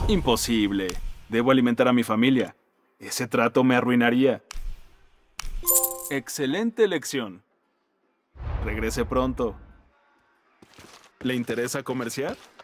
Imposible. Debo alimentar a mi familia. Ese trato me arruinaría. Excelente elección. Regrese pronto. ¿Le interesa comerciar?